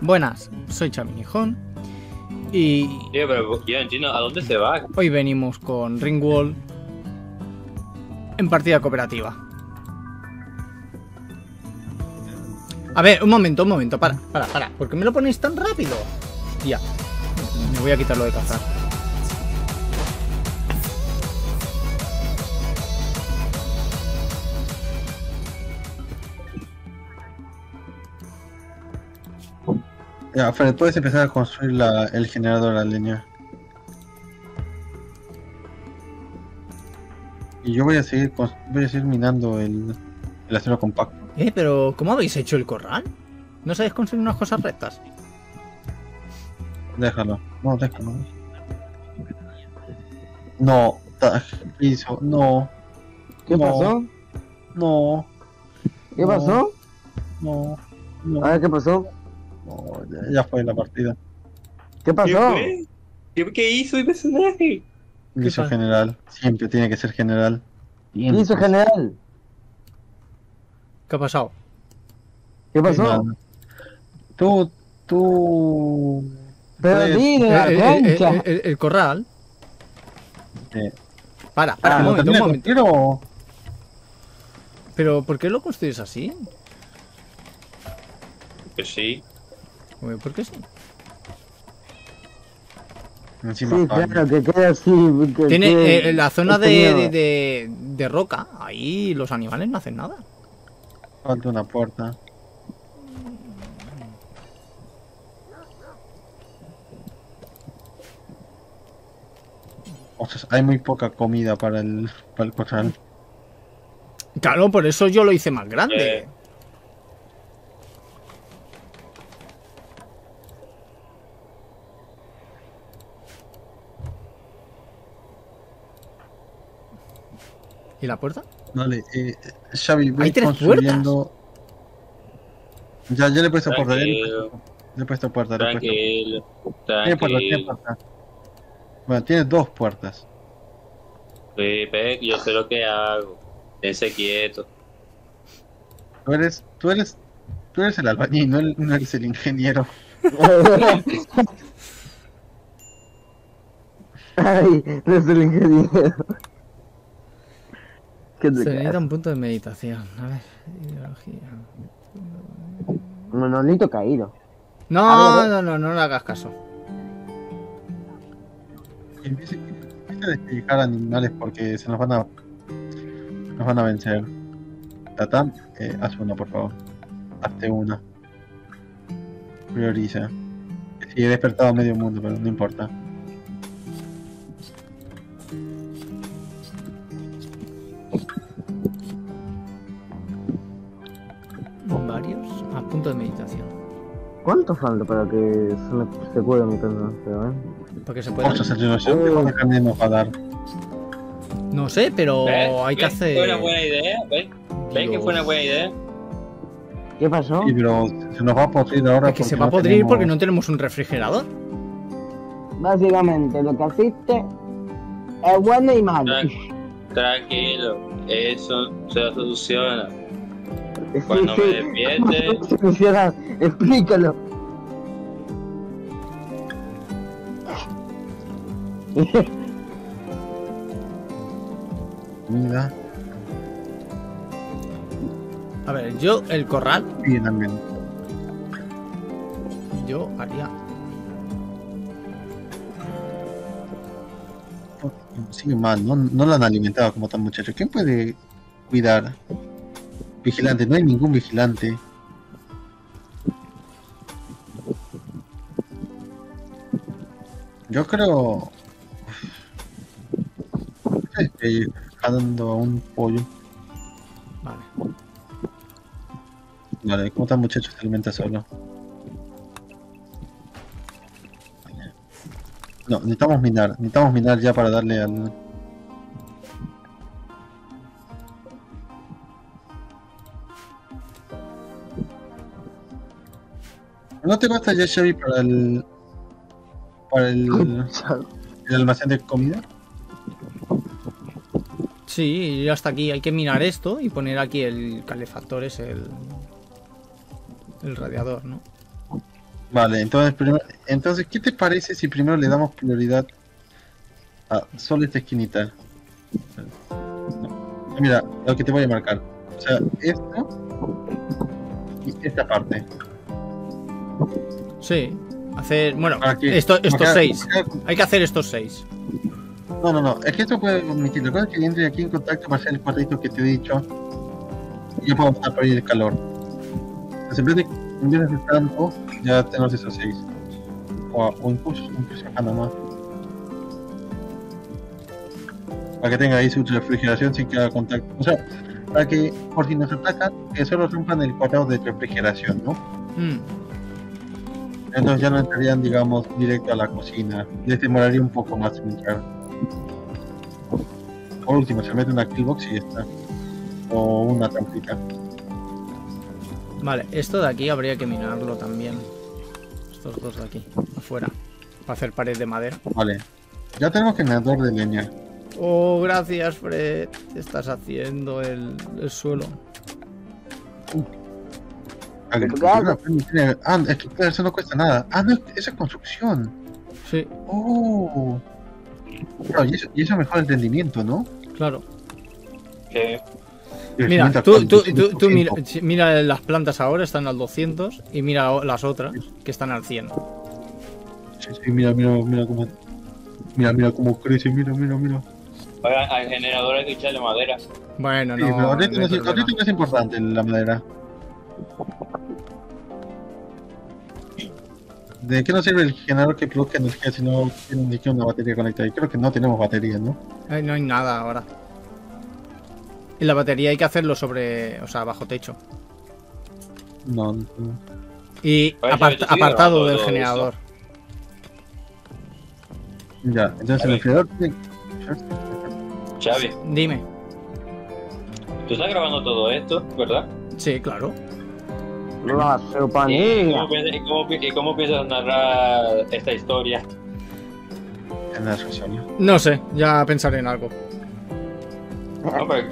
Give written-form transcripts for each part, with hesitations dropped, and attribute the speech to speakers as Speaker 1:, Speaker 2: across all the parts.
Speaker 1: Buenas, soy Chaminijón y
Speaker 2: Tío, pero yo no entiendo a dónde se va.
Speaker 1: hoy venimos con Ringworld en partida cooperativa. A ver, un momento, para. ¿Por qué me lo ponéis tan rápido? Ya, me voy a quitar lo de cazar.
Speaker 3: Ya, Fred, puedes empezar a construir el generador a leña. Y yo voy a seguir minando el acero compacto.
Speaker 1: Pero ¿cómo habéis hecho el corral? ¿No sabéis construir unas cosas rectas?
Speaker 3: Déjalo. No, déjalo. No, piso, no.
Speaker 4: ¿Qué
Speaker 3: No.
Speaker 4: pasó?
Speaker 3: No,
Speaker 4: ¿Qué
Speaker 3: No.
Speaker 4: pasó?
Speaker 3: no, no.
Speaker 4: A ver, ¿qué pasó?
Speaker 3: No, ya fue la partida.
Speaker 4: ¿Qué
Speaker 2: ¿Qué
Speaker 4: pasó?
Speaker 2: fue? ¿Qué hizo el personaje?
Speaker 3: Hizo
Speaker 1: pasa?
Speaker 3: general. Siempre tiene que ser general.
Speaker 4: ¿Qué hizo general?
Speaker 1: ¿Qué ha pasado?
Speaker 4: ¿Qué pasó?
Speaker 3: Nada. Tú.
Speaker 4: Pero
Speaker 3: puedes-
Speaker 4: dile la concha.
Speaker 1: El corral. Para,
Speaker 4: Ah,
Speaker 1: un
Speaker 3: ¿Lo
Speaker 1: momento, un
Speaker 3: termina de
Speaker 1: momento.
Speaker 3: construir o...?
Speaker 1: ¿Pero por qué lo construís así?
Speaker 2: Que sí.
Speaker 1: Uy, ¿por qué sí?
Speaker 3: Encima
Speaker 4: Sí,
Speaker 3: falla.
Speaker 4: claro, que quede así. Que
Speaker 1: Tiene
Speaker 4: quede
Speaker 1: la zona
Speaker 4: detenido.
Speaker 1: de roca. Ahí los animales no hacen nada.
Speaker 3: Falta una puerta. O sea, hay muy poca comida para el corral.
Speaker 1: Claro, por eso yo lo hice más grande. ¿Y la puerta?
Speaker 3: Vale, Xavi, ve
Speaker 1: Hay 3
Speaker 3: construyendo... Ya le he puesto puerta,
Speaker 2: Tranquilo,
Speaker 3: le he puesto puerta, le he puesto.
Speaker 2: tranquilo,
Speaker 3: Tiene puerta, tiene
Speaker 2: tranquilo.
Speaker 3: puerta. Bueno, tiene 2 puertas.
Speaker 2: Sí, ve, yo sé lo que hago. Esté quieto.
Speaker 3: Tú eres el albañil, no eres el ingeniero.
Speaker 4: Ay, no es el ingeniero. ¿Qué te
Speaker 1: Se necesita
Speaker 4: cae?
Speaker 1: un punto de meditación. A ver, ideología.
Speaker 4: Monolito caído.
Speaker 1: No le hagas caso.
Speaker 3: Empieza a despellejar animales porque nos van a vencer. Tatam, haz una, por favor. Hazte una. Prioriza. Sí, he despertado a medio mundo, pero no importa.
Speaker 1: Varios a punto de meditación.
Speaker 4: ¿Cuánto falta para que se cure mi cansancio,
Speaker 1: Para que se pueda.
Speaker 3: Ostras, el te va a dejar de enfadar.
Speaker 1: No sé, pero
Speaker 2: ¿Ves?
Speaker 1: hay que
Speaker 2: ¿Ves?
Speaker 1: hacer.
Speaker 2: Fue una buena idea, ¿ves? ¿Ves que fue una buena idea?
Speaker 4: ¿Qué pasó?
Speaker 3: Sí, pero se nos va a podrir ahora.
Speaker 1: Es que se
Speaker 3: porque
Speaker 1: va a
Speaker 3: no
Speaker 1: podrir
Speaker 3: tenemos-
Speaker 1: porque no tenemos un refrigerador.
Speaker 4: Básicamente, lo que hiciste es bueno y malo.
Speaker 2: Tranquilo, eso se soluciona. Cuando me despierte,
Speaker 4: ¿Cómo se funciona? Explícalo.
Speaker 3: Comida.
Speaker 1: A ver, yo el corral,
Speaker 3: Sí, también.
Speaker 1: yo haría.
Speaker 3: Sigue mal, no lo han alimentado como tal, muchacho. ¿Quién puede cuidar? Vigilante, no hay ningún vigilante. Yo creo. Estoy dejando a un pollo.
Speaker 1: Vale.
Speaker 3: Vale, ¿cómo está, muchacho? Se alimenta solo. No, necesitamos minar ya para darle al... ¿No te basta ya, Xavi, para el almacén de comida?
Speaker 1: Sí, y hasta aquí hay que minar esto y poner aquí el calefactor, es el radiador, ¿no?
Speaker 3: Vale, entonces, ¿qué te parece si primero le damos prioridad a solo esta esquinita? Mira, lo que te voy a marcar. O sea, esto y esta parte.
Speaker 1: Sí. Hacer. Bueno,
Speaker 3: Para que-
Speaker 1: estos
Speaker 3: para-
Speaker 1: 6.
Speaker 3: para-
Speaker 1: Hay que hacer estos 6.
Speaker 3: No. Es que esto puede omitir. Recuerda que entre aquí en contacto para hacer el cuadrito que te he dicho. Y ya podemos estar para ir el calor. Entonces, en vez de hacer tanto, ya tenemos esos 6. O incluso acá nomás. Para que tenga ahí su refrigeración sin que haga contacto. O sea, para que por si nos atacan, que solo rompan el cuadrado de refrigeración, ¿no? Entonces ya no entrarían, digamos, directo a la cocina. Les demoraría un poco más en entrar. Por último, se mete una killbox y ya está. O una trampita.
Speaker 1: Vale, esto de aquí habría que minarlo también. Estos dos de aquí, afuera. Para hacer pared de madera.
Speaker 3: Vale. Ya tenemos generador de leña.
Speaker 1: Oh, gracias, Fred. Estás haciendo el suelo.
Speaker 3: Agricultura. Ah, es que claro, eso no cuesta nada. Ah, no, eso es construcción.
Speaker 1: Sí,
Speaker 3: Oh. Claro, y eso mejora el rendimiento, ¿no?
Speaker 1: claro.
Speaker 2: Que
Speaker 3: El
Speaker 1: Mira,
Speaker 3: rendimiento
Speaker 1: tú
Speaker 3: actual,
Speaker 1: mira,
Speaker 3: 200%.
Speaker 1: mira las plantas ahora, están al 200. Y mira las otras, que están al 100.
Speaker 3: Sí, mira cómo. Mira cómo crece, mira.
Speaker 2: oigan, al generador hay que echarle madera.
Speaker 1: Bueno,
Speaker 3: Sí,
Speaker 1: no,
Speaker 3: pero ahorita
Speaker 1: no
Speaker 3: no
Speaker 1: hay
Speaker 3: es,
Speaker 1: problema.
Speaker 3: ahorita no es importante la madera. ¿De qué nos sirve el generador que produzca energía si no tiene ni siquiera una batería conectada? Y creo que no tenemos batería, ¿no?
Speaker 1: Ay, no hay nada ahora. Y la batería hay que hacerlo sobre, o sea, bajo techo.
Speaker 3: No.
Speaker 1: Y
Speaker 2: Pues ya, yo sigo
Speaker 1: apartado
Speaker 2: grabando
Speaker 1: del
Speaker 2: todo
Speaker 1: generador.
Speaker 3: Ya, entonces
Speaker 2: Vale.
Speaker 3: el enfriador tiene...
Speaker 2: Xavi,
Speaker 1: Dime.
Speaker 2: tú estás grabando todo esto, ¿verdad?
Speaker 1: Sí, claro.
Speaker 4: No, seu
Speaker 2: ¿Y
Speaker 4: panilla.
Speaker 2: cómo piensas narrar esta historia?
Speaker 3: En la Rosario.
Speaker 1: No sé, ya pensaré en algo.
Speaker 2: No, pero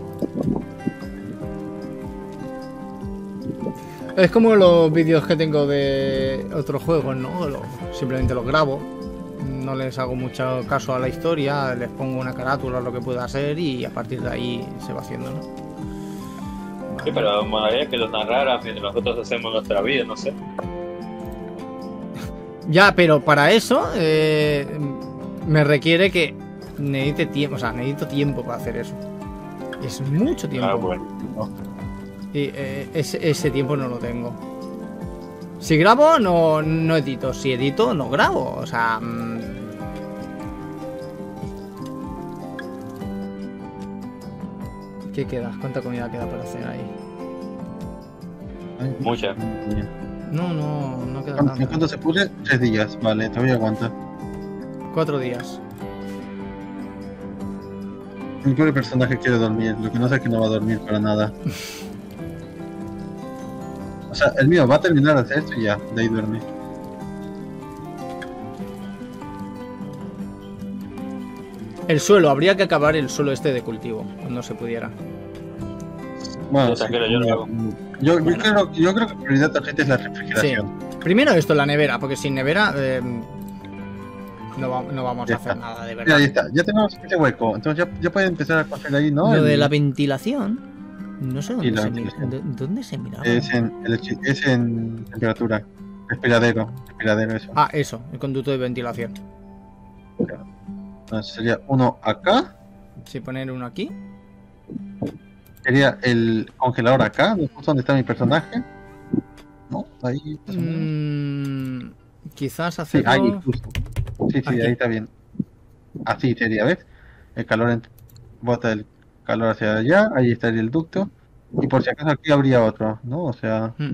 Speaker 1: Es como los vídeos que tengo de otros juegos, ¿no? Simplemente los grabo. No les hago mucho caso a la historia, les pongo una carátula, lo que pueda ser, y a partir de ahí se va haciendo, ¿no?
Speaker 2: sí, pero molaría que lo narraras mientras nosotros hacemos nuestra vida, no sé.
Speaker 1: Ya, pero para eso me requiere que necesite tiempo, o sea, necesito tiempo para hacer eso. Es mucho tiempo.
Speaker 2: Ah, bueno.
Speaker 1: Y ese tiempo no lo tengo. Si grabo, no edito. Si edito, no grabo. O sea... ¿Qué queda? ¿Cuánta comida queda para hacer ahí?
Speaker 2: Mucha.
Speaker 1: No queda
Speaker 3: ¿En
Speaker 1: tanta.
Speaker 3: cuánto se pudre? 3 días, vale, todavía aguanta.
Speaker 1: 4 días.
Speaker 3: Mi pobre personaje quiere dormir, lo que no sé es que no va a dormir para nada. O sea, el mío va a terminar de hacer esto y ya, de ahí duerme.
Speaker 1: El suelo, habría que acabar el suelo este de cultivo, cuando se pudiera.
Speaker 3: Bueno,
Speaker 2: Yo tranquilo, yo lo hago.
Speaker 3: yo creo que prioridad tarjeta es la refrigeración.
Speaker 1: Primero esto, la nevera, porque sin nevera no vamos
Speaker 3: Ya
Speaker 1: a hacer
Speaker 3: está.
Speaker 1: nada, de
Speaker 3: Mira,
Speaker 1: verdad.
Speaker 3: ahí está, ya tenemos ese hueco, entonces ya puede empezar a construir ahí, ¿no?
Speaker 1: Lo de
Speaker 3: El-
Speaker 1: la ventilación, no sé dónde
Speaker 3: la
Speaker 1: se mira.
Speaker 3: ventilación.
Speaker 1: ¿Dónde se miraba?
Speaker 3: es en temperatura, respiradero eso.
Speaker 1: Ah, eso, el conducto de ventilación.
Speaker 3: Entonces sería uno acá,
Speaker 1: Si poner uno aquí.
Speaker 3: sería el congelador acá, justo donde está mi personaje. ¿No? Ahí. más o menos.
Speaker 1: Quizás
Speaker 3: Sí,
Speaker 1: hacerlo...
Speaker 3: ahí, justo. Sí,
Speaker 1: Aquí.
Speaker 3: ahí está bien. Así sería, ¿ves? El calor bota el calor hacia allá, ahí estaría el ducto. Y por si acaso aquí habría otro, ¿no? O sea,
Speaker 1: Mm.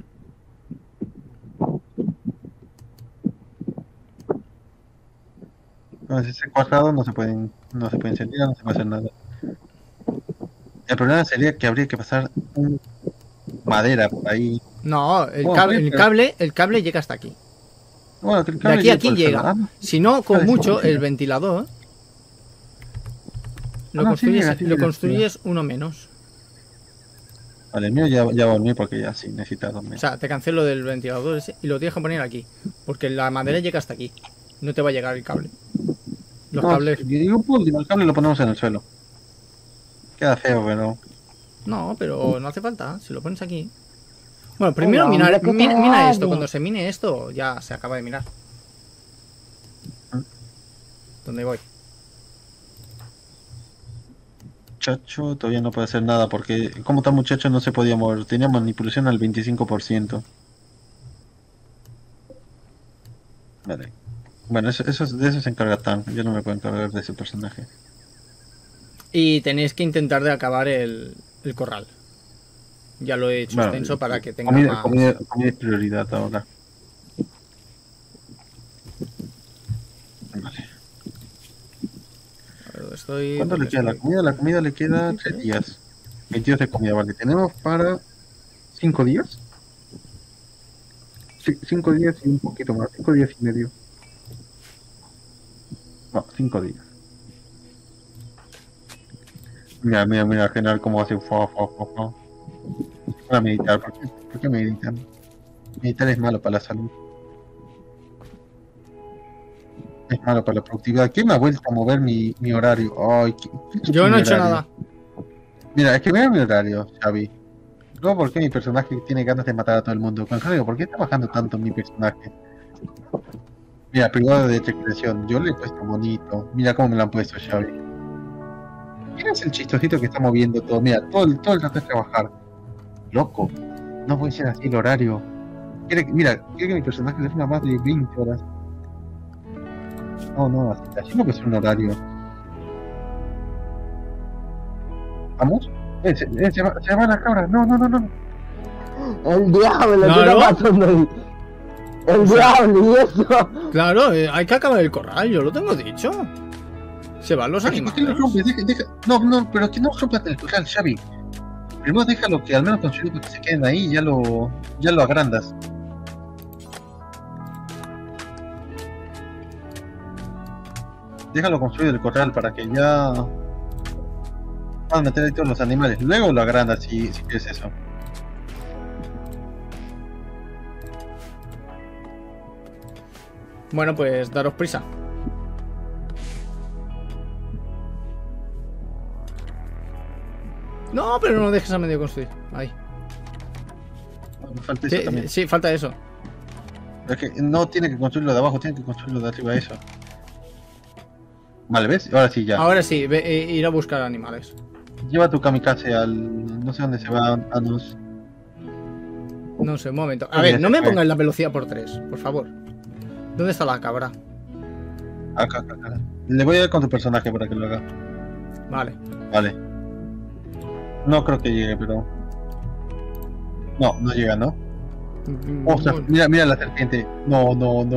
Speaker 3: entonces ese cuadrado no se puede encender, no se puede hacer nada. El problema sería que habría que pasar madera por ahí.
Speaker 1: No, el
Speaker 3: Bueno,
Speaker 1: cable,
Speaker 3: sí,
Speaker 1: el
Speaker 3: pero-
Speaker 1: cable, el cable llega hasta aquí.
Speaker 3: Bueno, que el
Speaker 1: De
Speaker 3: cable
Speaker 1: aquí a
Speaker 3: llegue
Speaker 1: aquí
Speaker 3: por el
Speaker 1: llega.
Speaker 3: suelo. Ah, no.
Speaker 1: Si no, con
Speaker 3: Vale, sí,
Speaker 1: mucho,
Speaker 3: sí,
Speaker 1: el
Speaker 3: sí.
Speaker 1: ventilador lo
Speaker 3: Ah, no, sí
Speaker 1: construyes,
Speaker 3: llega, sí
Speaker 1: lo
Speaker 3: llega,
Speaker 1: construyes uno menos.
Speaker 3: Vale, el mío ya va a dormir porque ya sí necesita dormir.
Speaker 1: O sea, te cancelo del ventilador ese y lo tienes que poner aquí. Porque la madera llega hasta aquí. No te va a llegar el cable. Los
Speaker 3: No,
Speaker 1: cables...
Speaker 3: digo, por último, el cable lo ponemos en el suelo. Queda feo, pero...
Speaker 1: No, pero no hace falta. Si lo pones aquí. Bueno, primero
Speaker 4: Venga,
Speaker 1: mina,
Speaker 4: hombre, ¿qué
Speaker 1: mina
Speaker 4: tal?
Speaker 1: esto. Cuando se mine esto, ya se acaba de minar. ¿Dónde voy?
Speaker 3: Muchacho todavía no puede hacer nada porque como tal muchacho no se podía mover. Tenía manipulación al 25%. Vale. Bueno, de eso se encarga Tan. Yo no me puedo encargar de ese personaje.
Speaker 1: Y tenéis que intentar de acabar el corral. Ya lo he hecho
Speaker 3: Bueno,
Speaker 1: extenso para que tenga
Speaker 3: comida,
Speaker 1: más...
Speaker 3: comida es prioridad ahora. Vale.
Speaker 1: A ver, estoy...
Speaker 3: ¿Cuánto le
Speaker 1: ¿dónde
Speaker 3: queda la
Speaker 1: estoy?
Speaker 3: comida? La comida le queda 3 días. 22 de comida, vale. Tenemos para 5 días. 5 días y un poquito más. 5 días y medio. No, 5 días. Mira, general cómo hace fa. Para meditar, ¿por qué meditan? Meditar es malo para la salud. Es malo para la productividad. ¿Quién me ha vuelto a mover mi horario? Ay,
Speaker 1: Yo no he hecho
Speaker 3: horario?
Speaker 1: nada.
Speaker 3: Mira, es que mira mi horario, Xavi. Luego, ¿por qué mi personaje tiene ganas de matar a todo el mundo? Contrario, ¿por qué está bajando tanto mi personaje? Mira, privado de expresión. Yo le he puesto bonito. Mira cómo me lo han puesto, Xavi. ¿Quién es el chistosito que está moviendo todo? Mira, todo el rato es trabajar. Loco. No puede ser así el horario. Quiere que mi personaje le tenga más de 20 horas. No, así no puede ser un horario. ¿Vamos? Se va la cabra. No.
Speaker 4: El diablo, ¿qué
Speaker 1: Claro.
Speaker 4: está pasando ahí? El diablo, y eso.
Speaker 1: Claro, hay que acabar el corral, yo lo tengo dicho. Se van los
Speaker 3: ¿Por qué
Speaker 1: animales.
Speaker 3: lo rompes? No, pero que no rompas el corral, Xavi. Primero déjalo que al menos construir para que se queden ahí y ya lo agrandas. Déjalo construir el corral para que ya puedan meter ahí todos los animales. Luego lo agrandas si quieres eso.
Speaker 1: Bueno, pues daros prisa. No, pero no dejes a medio construir. Ahí.
Speaker 3: Me falta eso también.
Speaker 1: Sí, falta eso.
Speaker 3: Es que no tiene que construirlo de abajo, tiene que construirlo de arriba eso. Vale, ¿ves? Ahora sí ya.
Speaker 1: Ahora sí, ir a buscar animales.
Speaker 3: Lleva tu kamikaze al... no sé dónde se va Anus.
Speaker 1: No sé, un momento. A ver, no me pongas la velocidad por 3, por favor. ¿Dónde está la cabra?
Speaker 3: Acá. Le voy a dar con tu personaje para que lo haga.
Speaker 1: Vale.
Speaker 3: Vale. No creo que llegue, pero... No llega, ¿no? Ostras, mira la serpiente. No.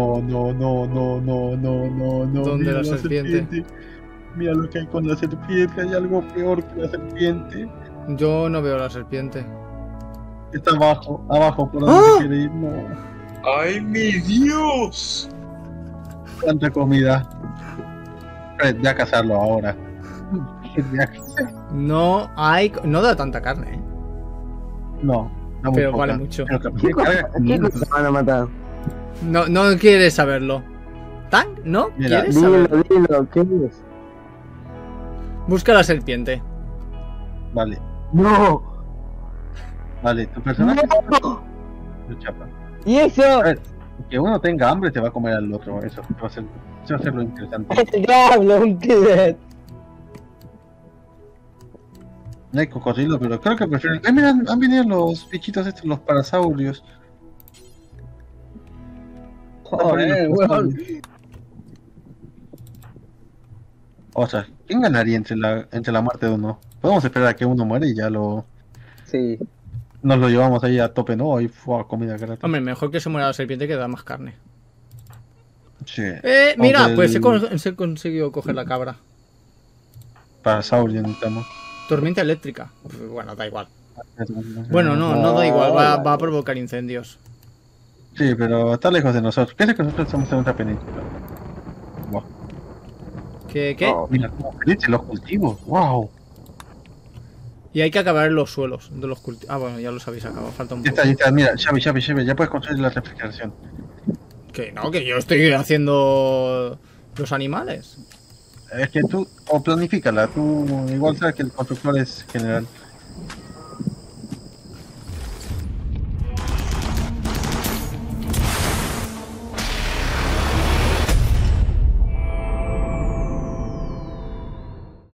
Speaker 1: ¿Dónde
Speaker 3: mira
Speaker 1: la serpiente?
Speaker 3: Mira lo que hay con la serpiente. Hay algo peor que la serpiente.
Speaker 1: Yo no veo la serpiente.
Speaker 3: Está abajo por donde
Speaker 1: ¡Ah!
Speaker 3: quiere ir. No.
Speaker 2: ¡Ay, mi Dios!
Speaker 3: Tanta comida. Fred, ya cazarlo ahora. Ya cazarlo.
Speaker 1: No da tanta carne,
Speaker 3: No, muy
Speaker 1: pero
Speaker 3: poca.
Speaker 1: vale mucho.
Speaker 3: Pero
Speaker 4: ¿Qué
Speaker 3: carga
Speaker 4: cosa van a matar?
Speaker 1: No quieres saberlo. ¿Tan? ¿No?
Speaker 3: Mira,
Speaker 1: ¿Quieres saberlo?
Speaker 4: Dilo, ¿qué es?
Speaker 1: Busca la serpiente.
Speaker 3: Vale,
Speaker 4: No.
Speaker 3: tu personaje
Speaker 4: No.
Speaker 3: lo chapa.
Speaker 4: ¿Y eso?
Speaker 3: A ver, que uno tenga hambre te va a comer al otro. Eso va a ser lo interesante.
Speaker 4: El diablo, un killer.
Speaker 3: No hay cocodrilo, pero creo que prefieren. Mira, han venido los bichitos estos, los parasaurios.
Speaker 4: Joder, weón.
Speaker 3: O sea, ¿quién ganaría entre la muerte de uno? Podemos esperar a que uno muere y ya
Speaker 4: Sí.
Speaker 3: nos lo llevamos ahí a tope, ¿no? Ahí fue comida gratis.
Speaker 1: Hombre, mejor que se muera la serpiente que da más carne.
Speaker 3: Sí.
Speaker 1: Mira,
Speaker 3: Aunque
Speaker 1: pues
Speaker 3: el
Speaker 1: se consiguió coger la cabra.
Speaker 3: parasaurio necesitamos.
Speaker 1: Tormenta eléctrica. Pues bueno, da igual. Bueno, no da igual. Va a provocar incendios.
Speaker 3: Sí, pero está lejos de nosotros. Piensa que nosotros estamos en otra península. Wow.
Speaker 1: ¿Qué?
Speaker 4: Oh.
Speaker 3: Mira cómo crecen los cultivos. Wow.
Speaker 1: Y hay que acabar los suelos de los cultivos. Ah, bueno, ya los habéis acabado, falta un
Speaker 3: Ya
Speaker 1: poco.
Speaker 3: está, mira, Xavi, ya puedes construir la refrigeración.
Speaker 1: Que no, que yo estoy haciendo los animales.
Speaker 3: Es que tú, o planifícala, tú igual sabes que el constructor es general.